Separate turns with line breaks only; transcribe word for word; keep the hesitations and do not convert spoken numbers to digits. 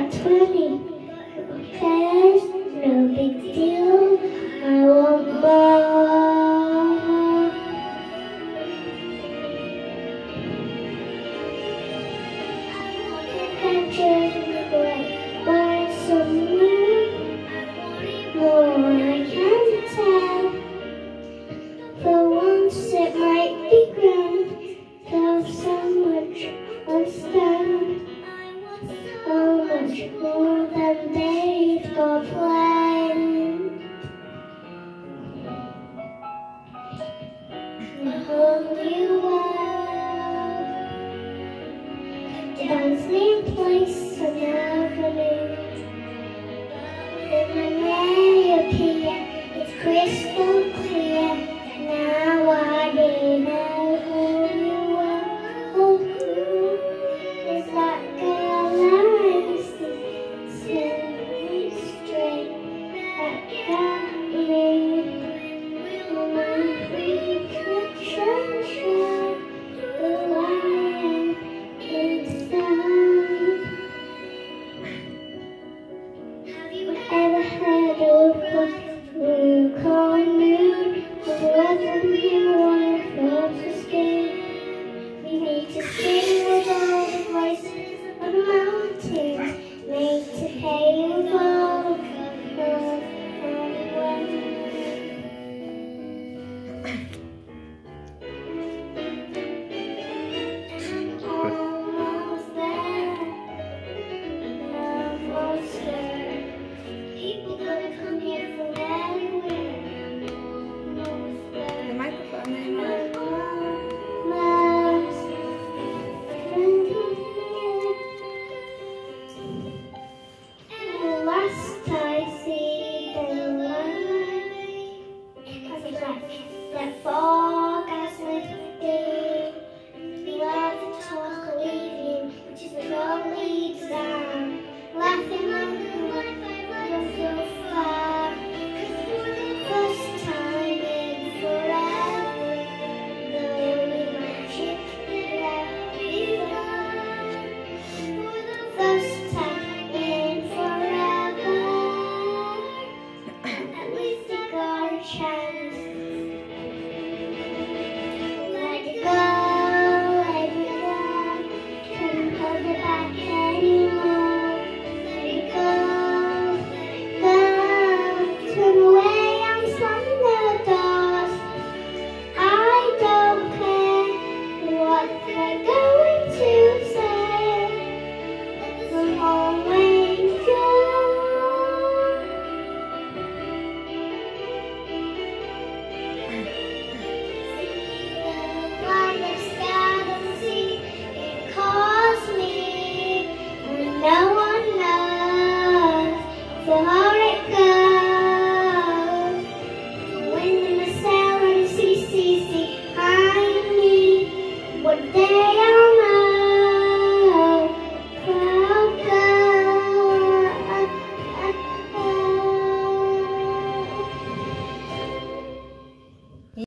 got twenty. Cares, no big deal. I want more. Adventures in the great wide somewhere. More I can't tell. For once it might be grand to have so much understand. How much more than they've got planned. A whole new world, dancing place and avenue. When they appear, it's crystal clear. Now I know who you are. Oh, who is that girl I see? Silly string that got me. Will my reflection show who I am inside? Ever heard of what we call moon? Wasn't him wonderful to escape? We need to sing with all the voices of the mountains, made to pay with all the love and way. Almost there, almost there. People gonna come here from everywhere.
The microphone there.
Last I see the light, as black that fog as lifted. Where the talk leaving, which is probably down, laughing on the life so far. First time in forever, though we might chip it out before. For the first time in forever, at least we got a chance.